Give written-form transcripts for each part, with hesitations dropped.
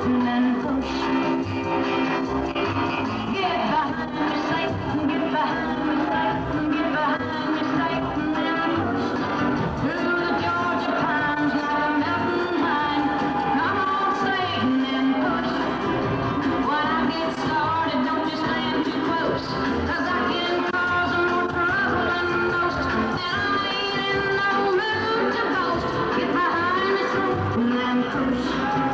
Satan and push. Get behind me, Satan, get behind me, Satan, get behind me, Satan, and push. Through the Georgia pines like a mountain pine. Come on, Satan, and push. When I get started, don't you stand too close, 'cause I can cause more trouble than most, and I ain't in no mood to boast. Get behind me, Satan, and push.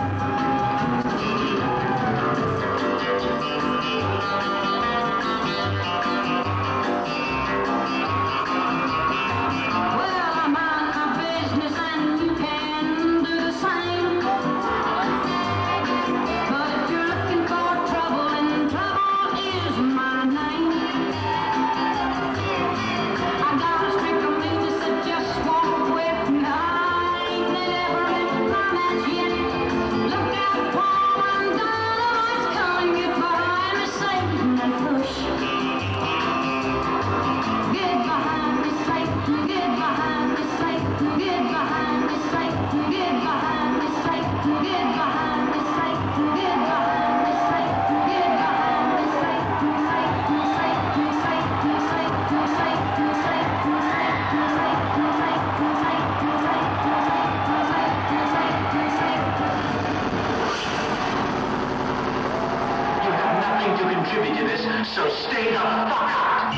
Well, I mind my business and you can do the same. But if you're looking for trouble, and trouble is my name, I got a streak of meanness that just won't quit. I ain't never hit my match yet. Look out, Paul, I'm dynamite's coming. Get behind me, Satan, and push. Get behind me, Satan, get behind me, Satan, get behind me, Satan, get behind me, Satan, get behind me, Satan, get behind me, Satan, get behind me, Satan, Satan, Satan, Satan, Satan, Satan, Satan, Satan, Satan, Satan, Satan, Satan, Satan, Satan. You have nothing to contribute to this, so stay the fuck out!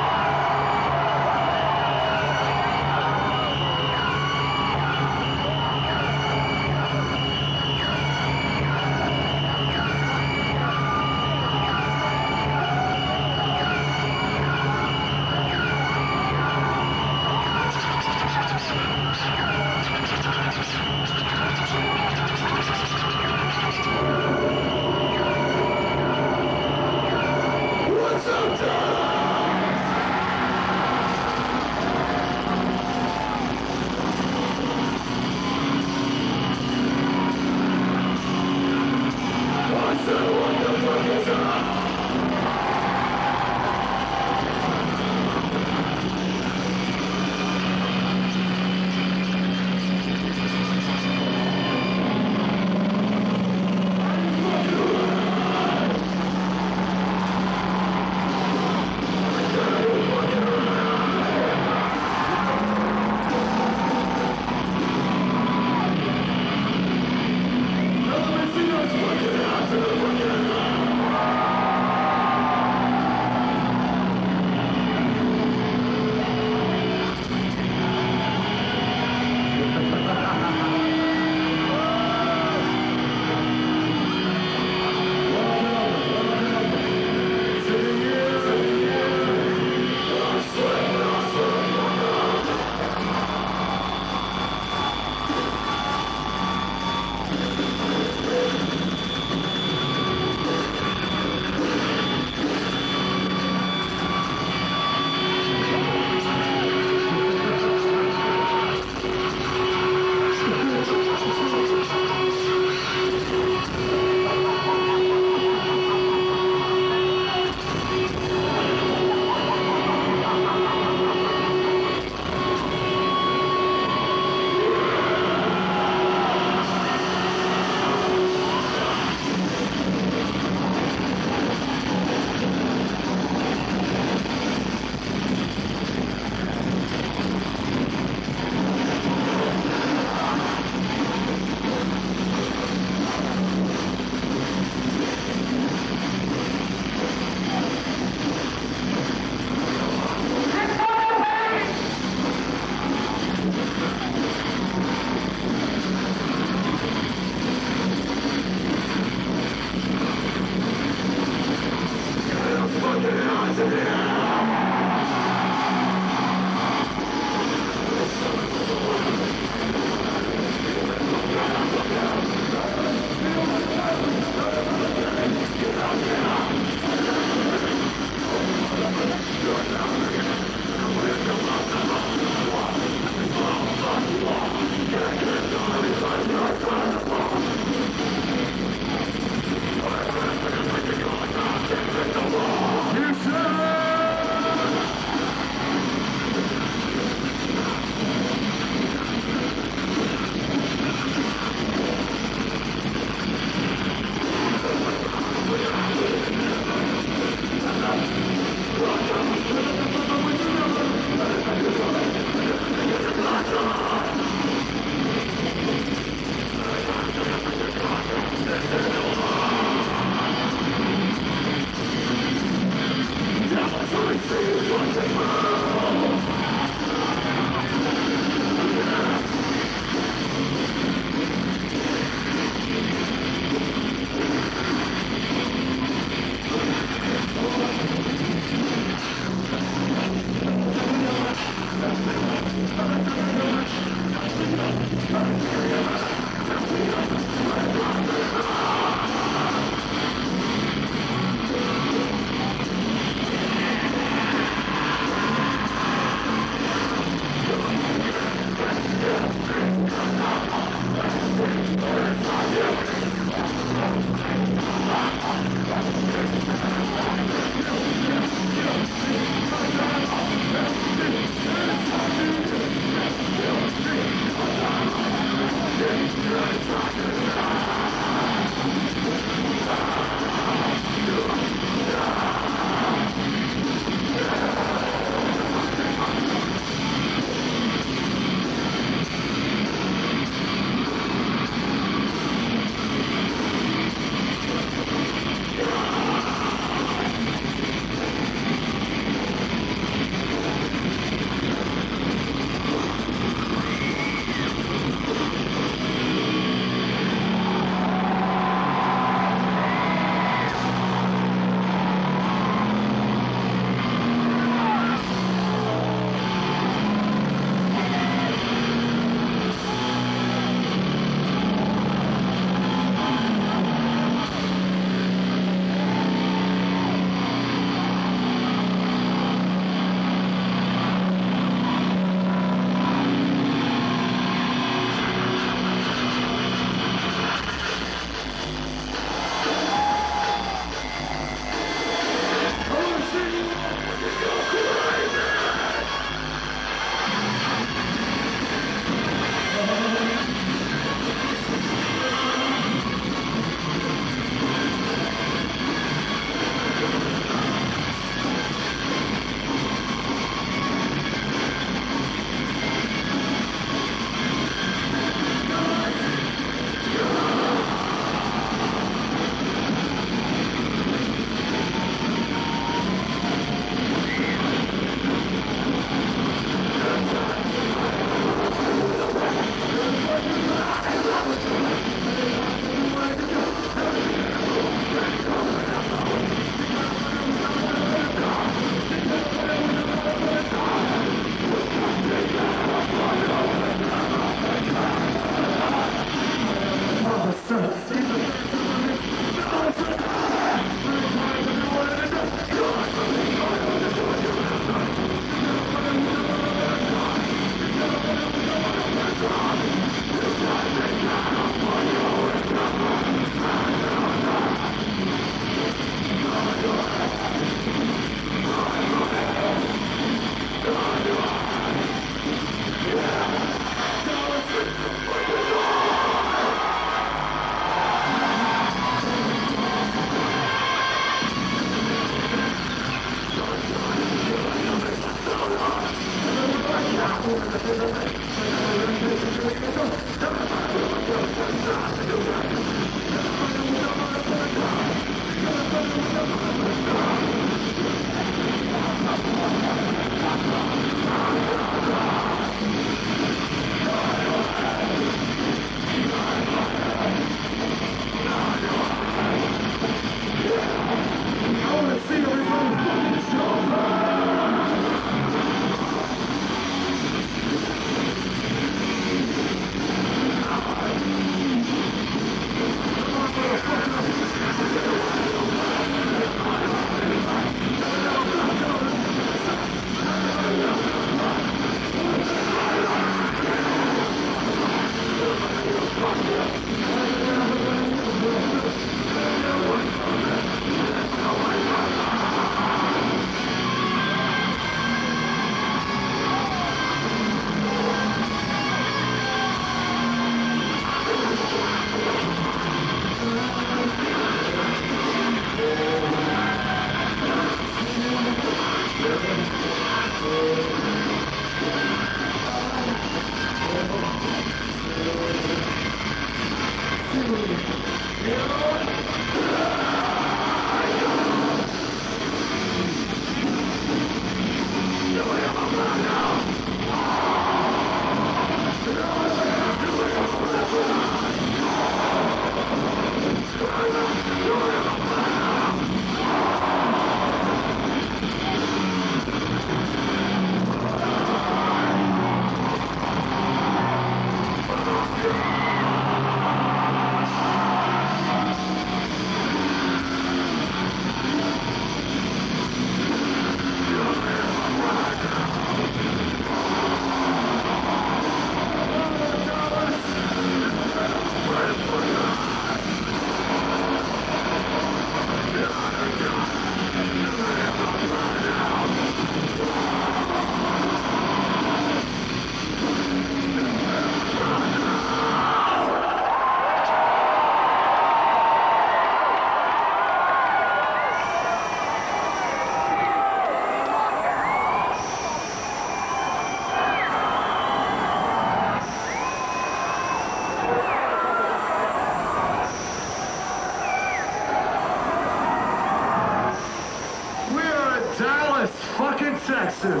Texas.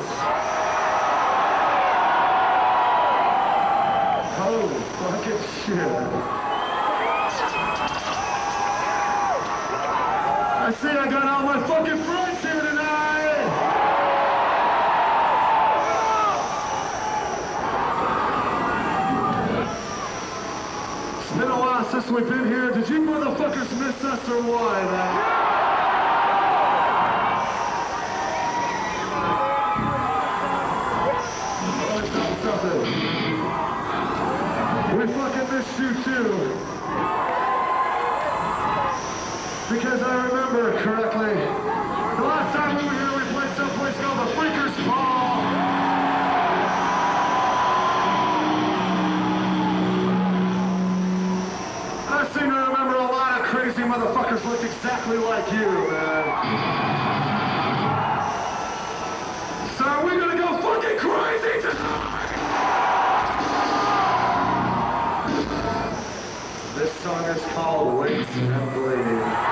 Holy fucking shit. I see I got all my fucking friends here tonight. It's been a while since we've been here. Did you motherfuckers miss us or what, man? We fucking missed you too. Because I remember correctly, the last time we were here we played someplace called the Freakers Ball. I seem to remember a lot of crazy motherfuckers looked exactly like you, man. So are we gonna go fucking crazy tonight? This song is called Wait and Bleed.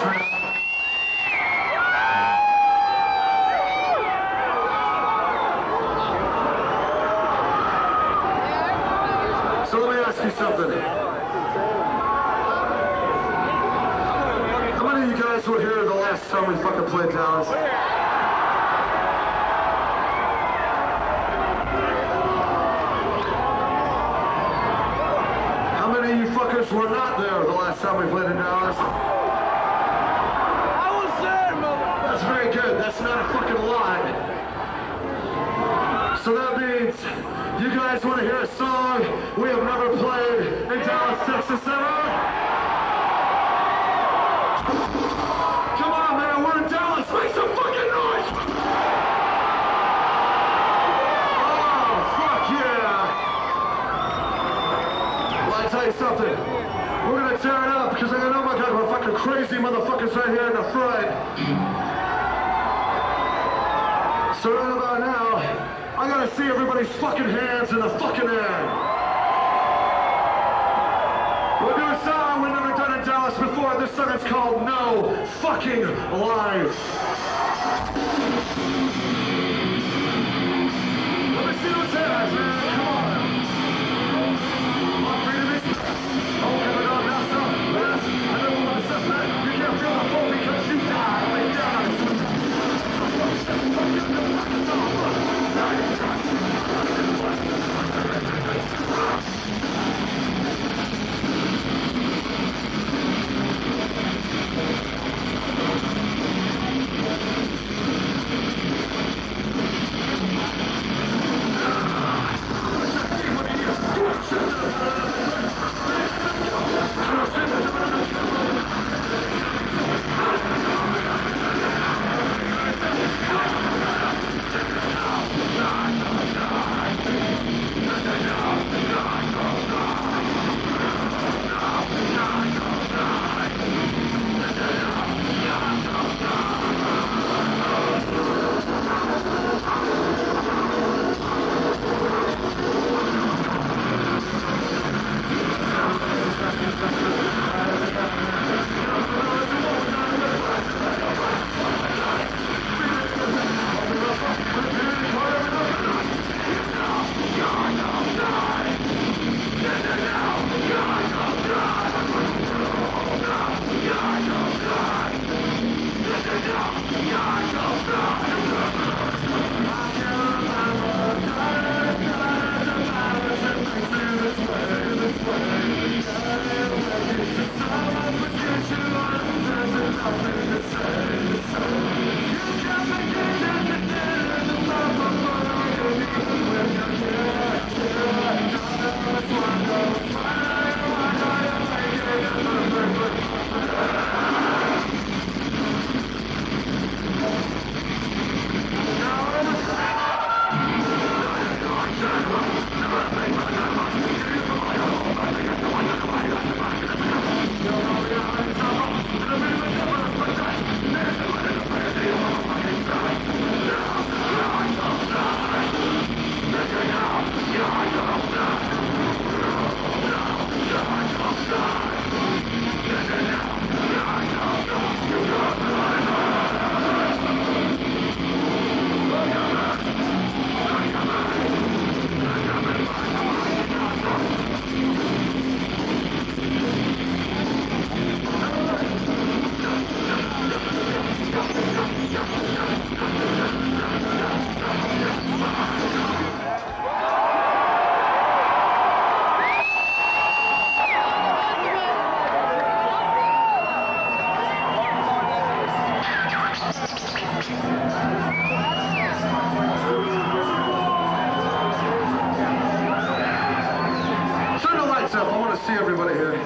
So let me ask you something. How many of you guys were here the last time we fucking played Dallas? How many of you fuckers were not there the last time we played in Dallas? I was there, mother. That's very good. That's not a fucking lie. So that means you guys want to hear a song we have never played in Dallas, Texas ever? Come on, man, we're in Dallas. Make some fucking noise! Oh, fuck yeah! Well, I tell you something. We're gonna tear it up because I know my God, we're fucking crazy motherfuckers right here in the front. So right about now, I gotta see everybody's fucking hands in the fucking air. We'll do a song we've never done in Dallas before. This song is called No Fucking Life. Let me see those hands, man. Come on. I'm free to be oh, coming on now, son. Yes. I never want to step back. You can't feel the flow because you die. Lay down. See everybody here. I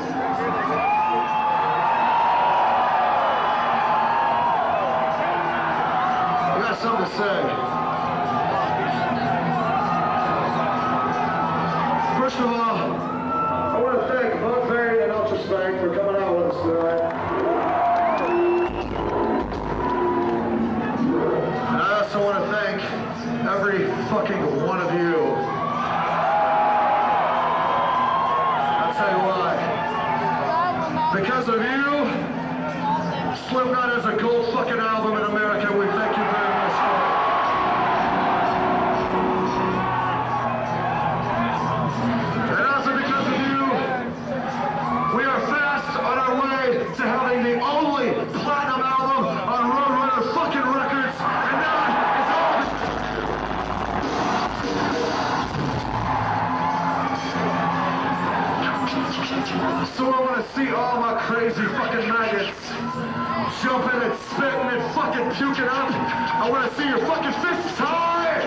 got something to say. First of all, I want to thank Bud Vane and Ultraspank for coming out with us tonight. And I also want to thank every fucking one of you. I'll tell you why. Because of you, fucking album in America. We thank you very much for it. And also because of you, we are fast on our way to having the only platinum album on Roadrunner fucking records. And now it's all... So I want to see all my crazy fucking maggots jumping and spitting and fucking puking up. I want to see your fucking fists high.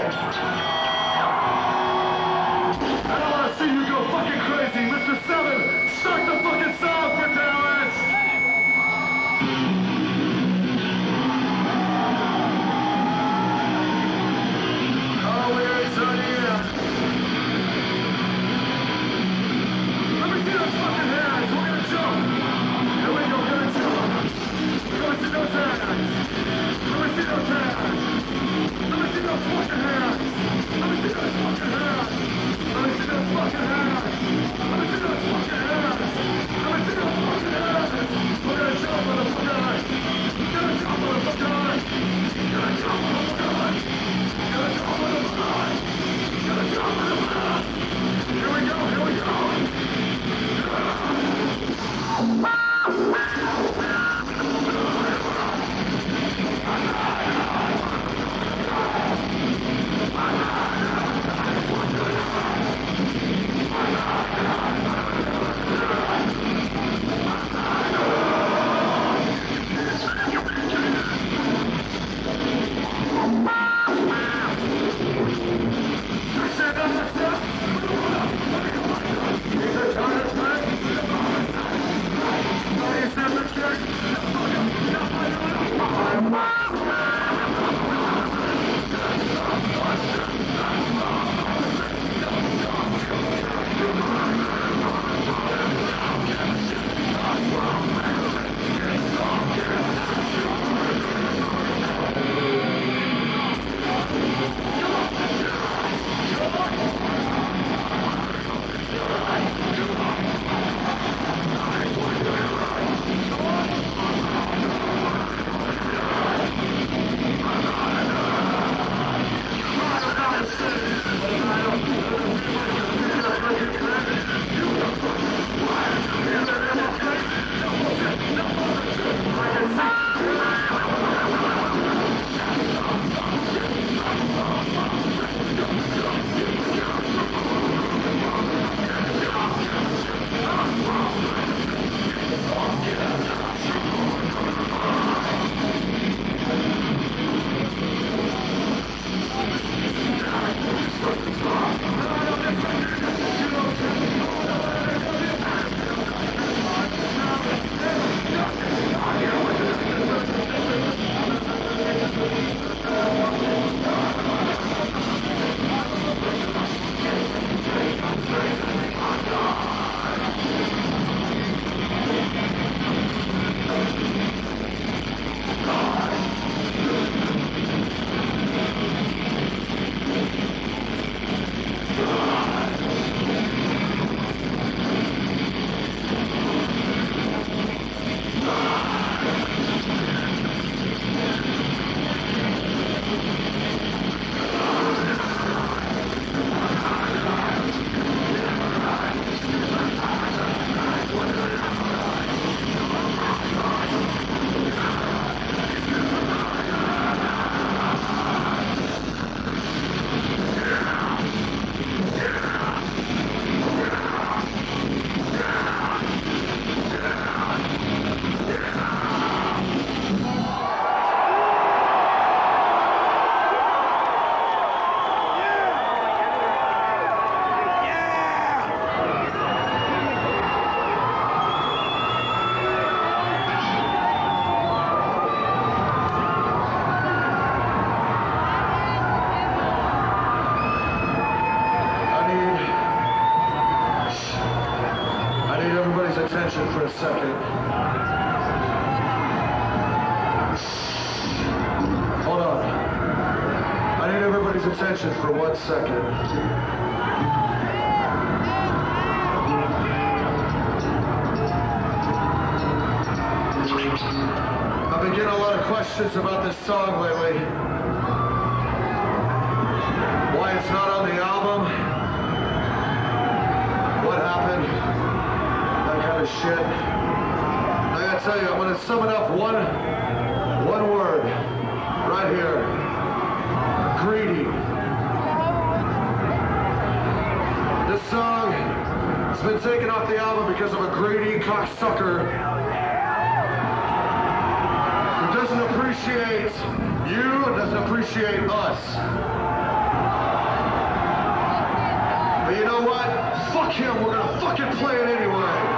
And I want to see you go fucking crazy. Mr. Seven, start the fucking song for Dallas. Oh, we're turning up. Let me see those fucking hands. We're gonna jump. Here we go, we're gonna jump. Let me see those hands. Let me see those hands. Let me see those fucking hands. Let me see those fucking hands. Let me see those fucking hands. Let me see those fucking hands. Let me see those fucking hands. We're gonna jump, motherfucker. We're gonna jump, motherfucker. We're gonna jump, motherfucker. We're gonna jump, motherfucker. We're gonna jump, motherfucker. Here we go, here we go. attention for a second. Hold on. I need everybody's attention for 1 second. I've been getting a lot of questions about this song lately. Why it's not on the album. What happened. That kind of shit. I gotta tell you, I'm gonna sum it up one word. Right here. Greedy. This song has been taken off the album because of a greedy cocksucker who doesn't appreciate you and doesn't appreciate us. But you know what? Fuck him, we're gonna fucking play it anyway.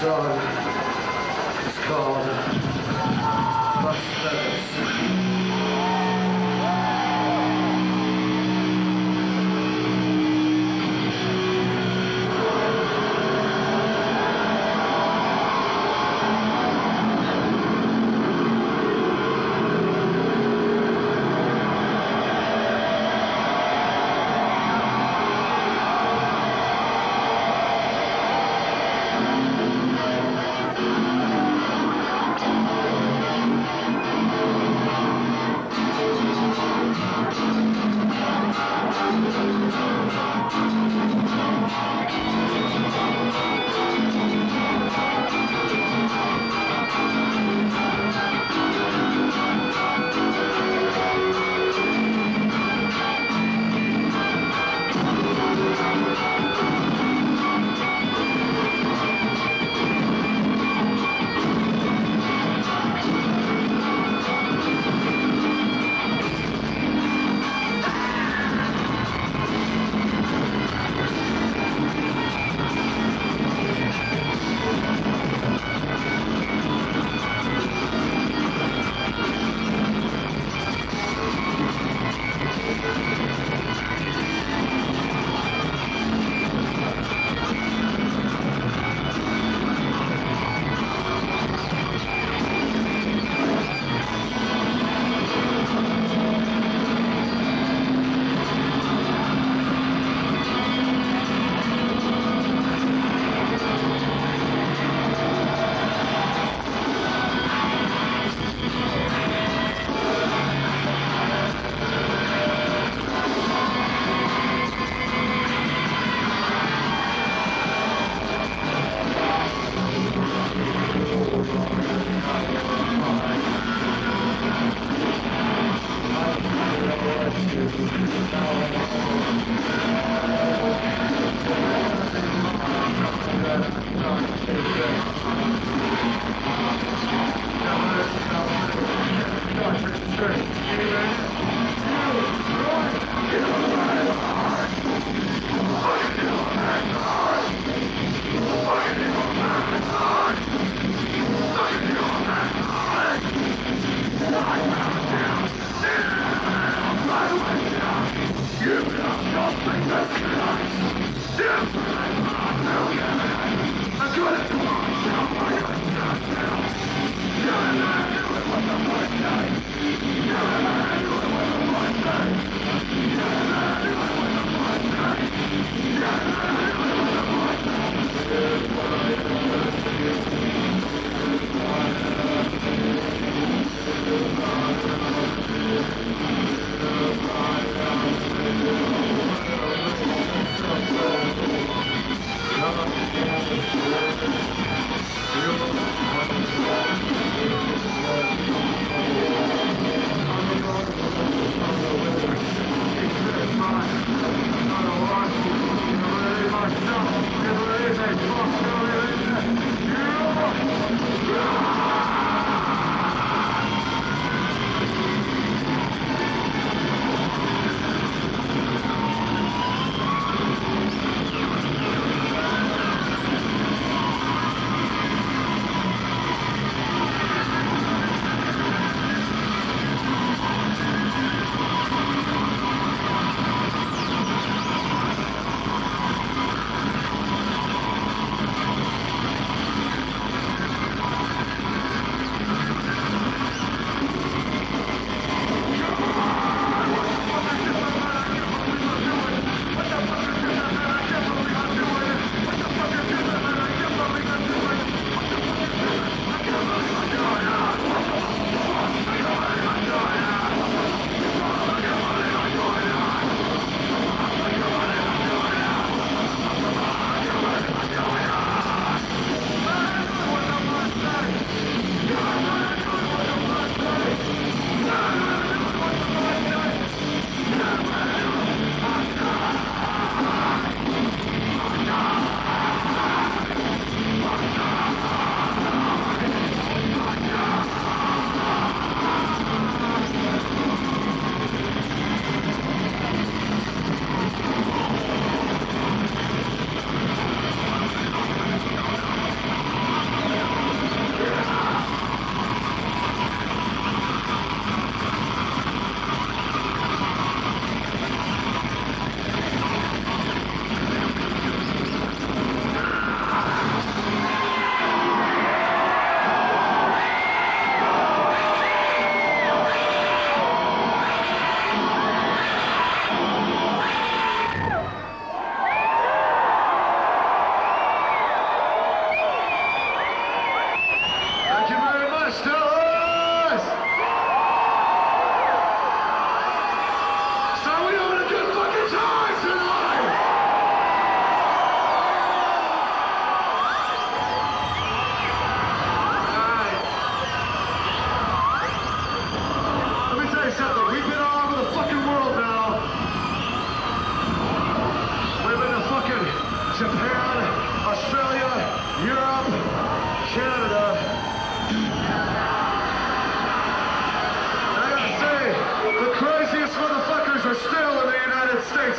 song. It's called Busters.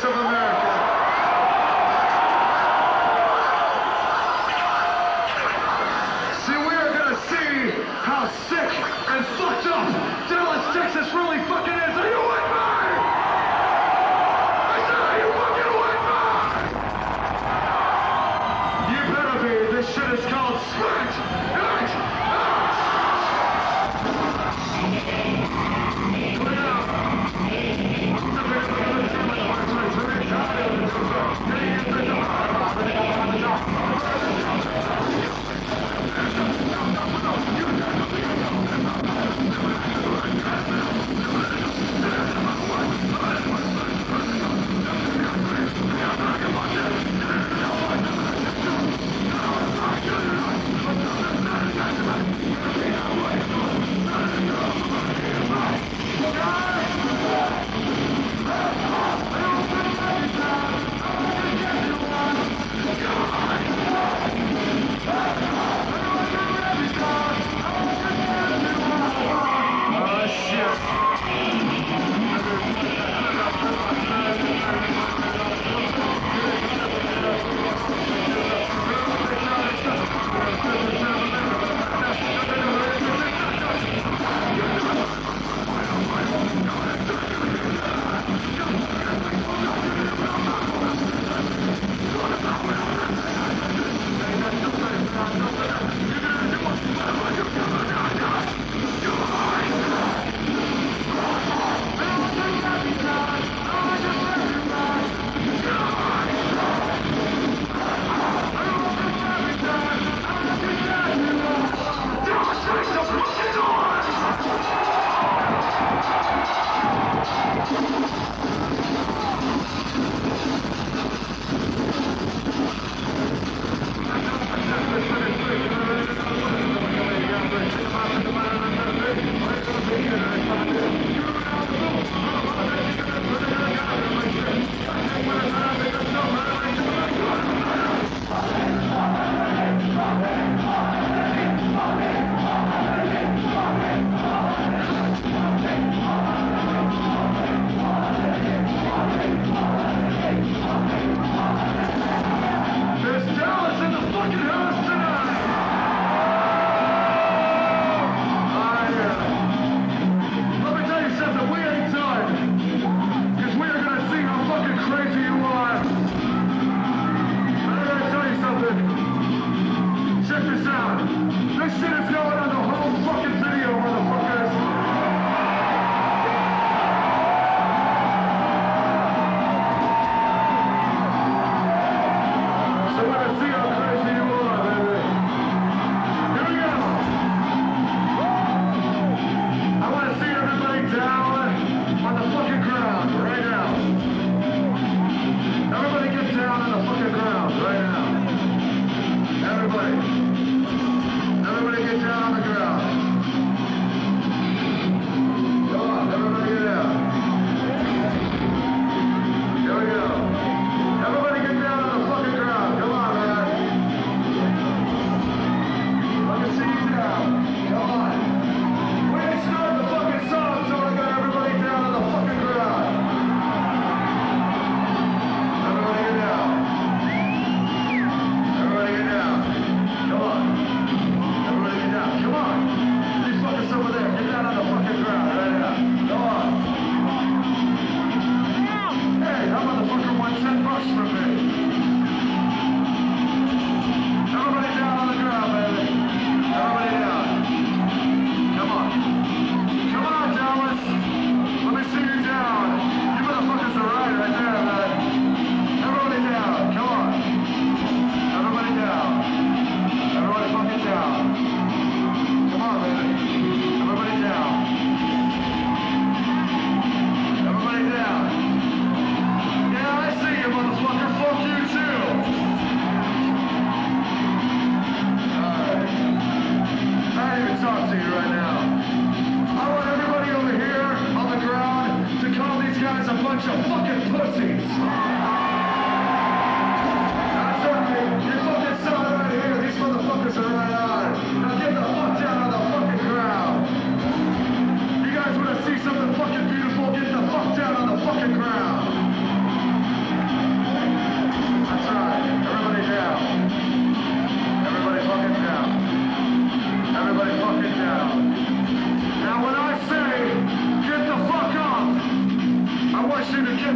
States of America. See, we are gonna see how sick and fucked up Dallas, Texas really fucking is. Are you with me? I said, are you fucking with me? You better be. This shit is called Smacked.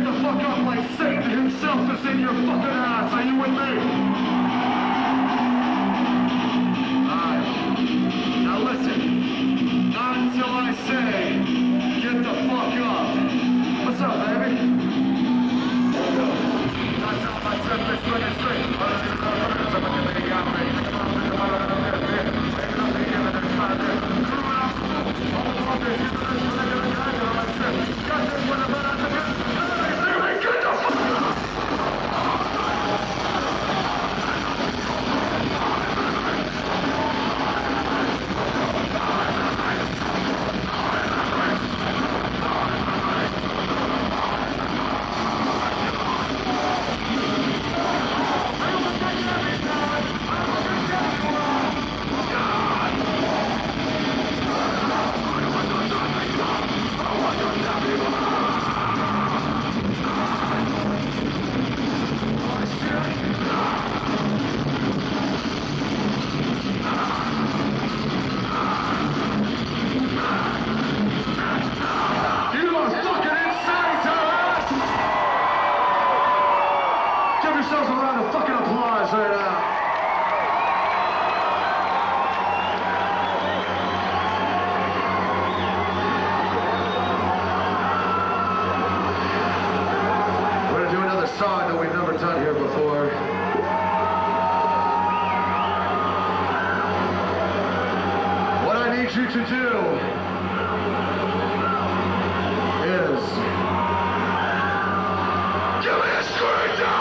the fuck up like Satan himself is in your fucking ass. Are you with me? Alright. Now listen. Not until I say, get the fuck up. What's up, baby? Not until I said this straight. Yourselves a round of fucking applause right now. We're gonna do another song that we've never done here before. What I need you to do is give me a screwdriver!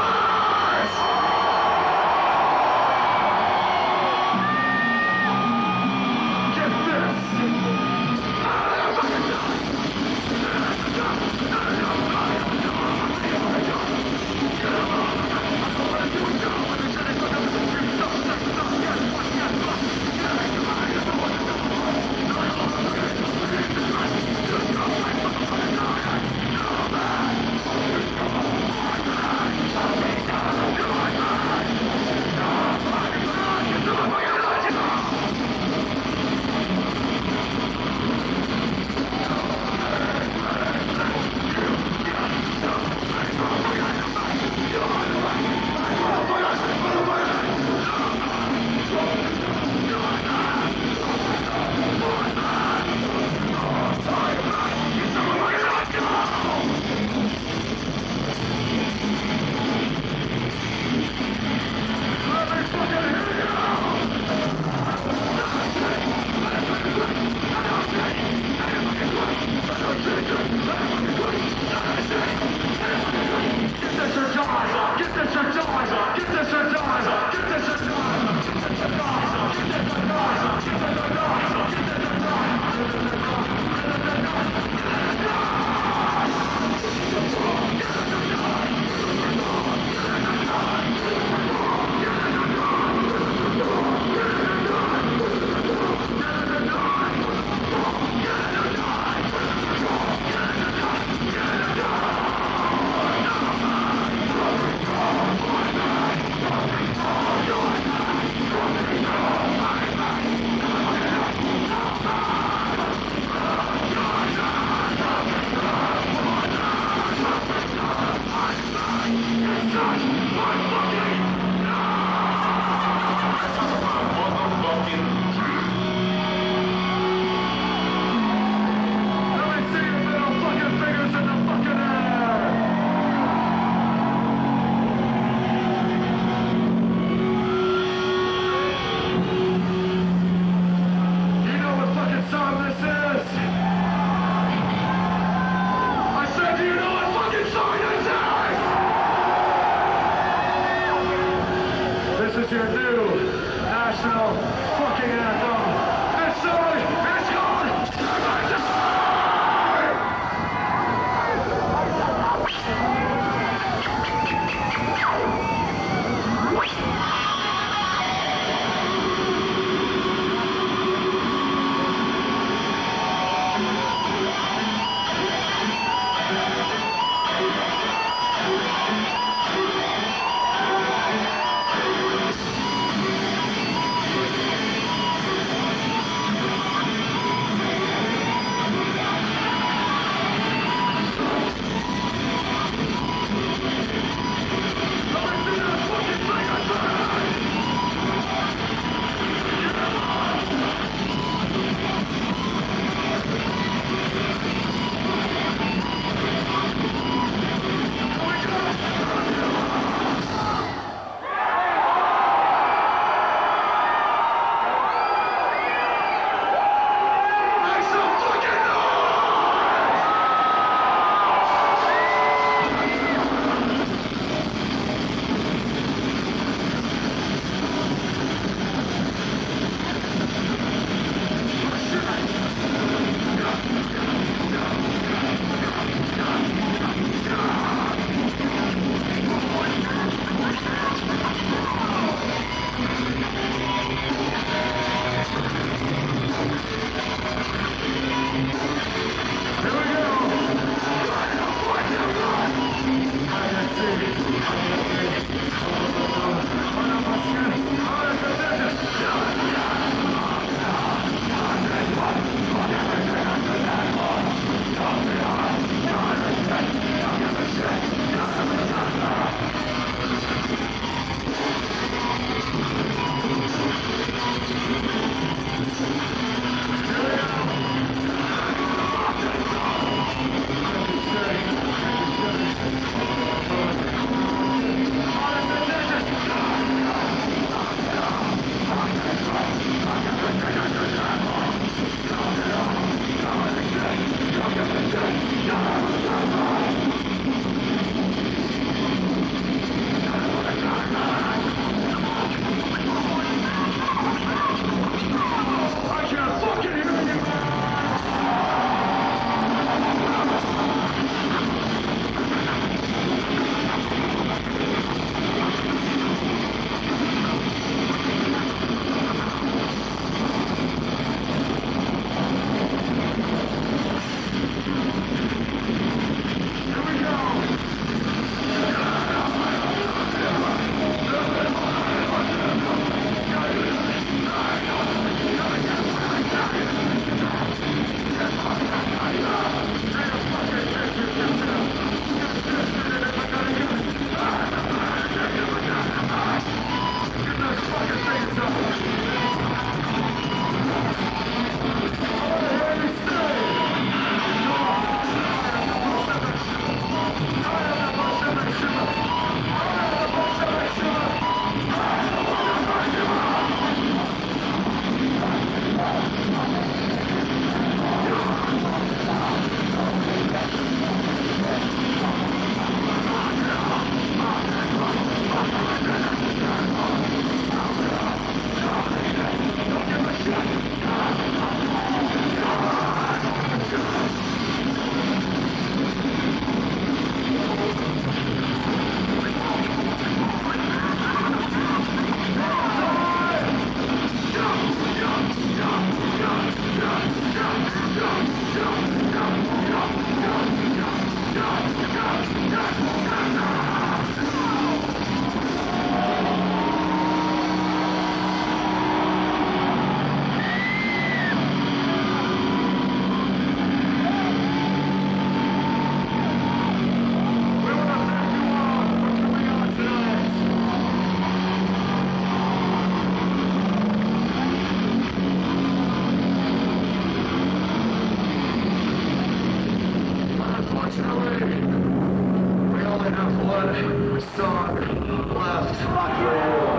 Unfortunately, we only have one song left for you.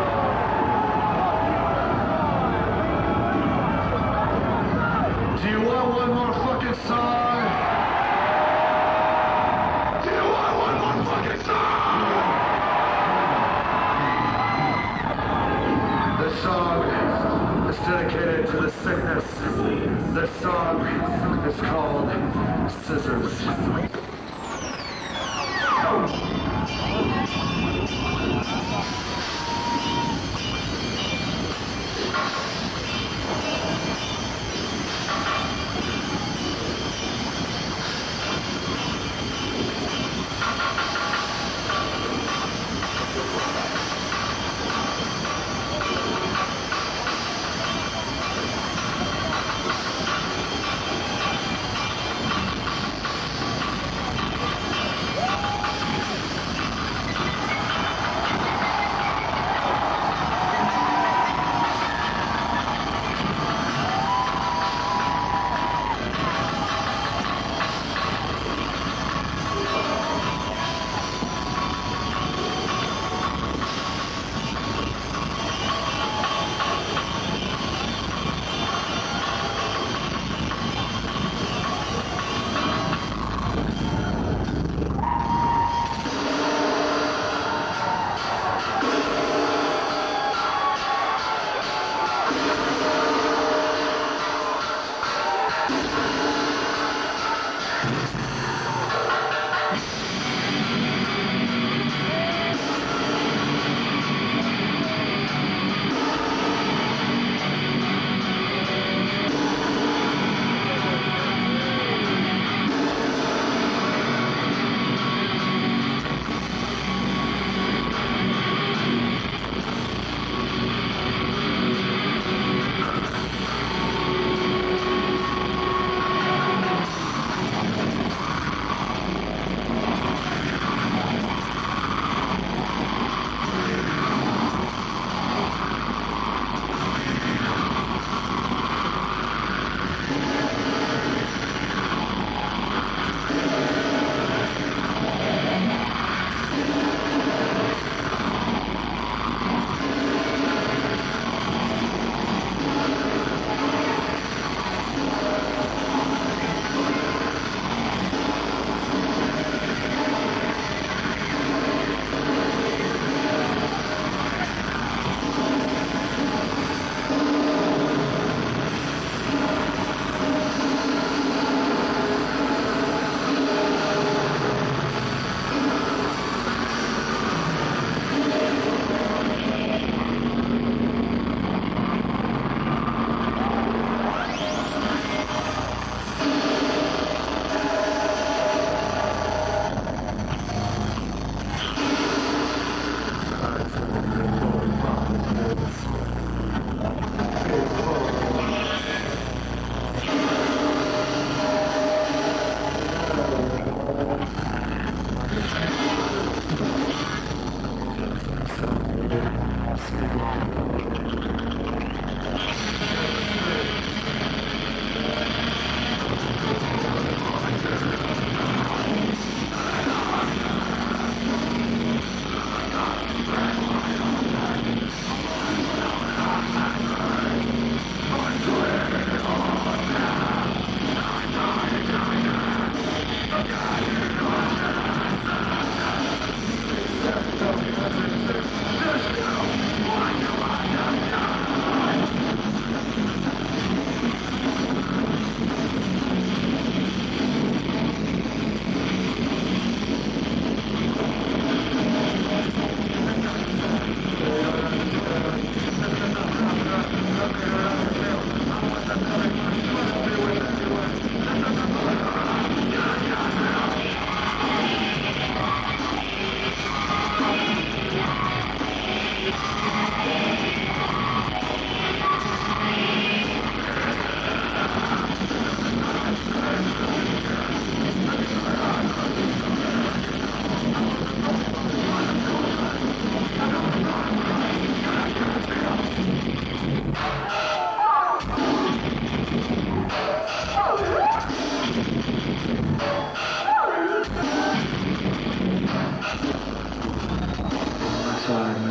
Do you want one more fucking song? Do you want one more fucking song? This song is dedicated to the sickness. This song is called Scissors.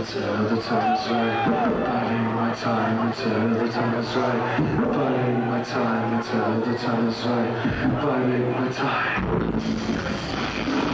until the time is right. Biding my time until the time is right. Biding my time until the time is right. Biding my time.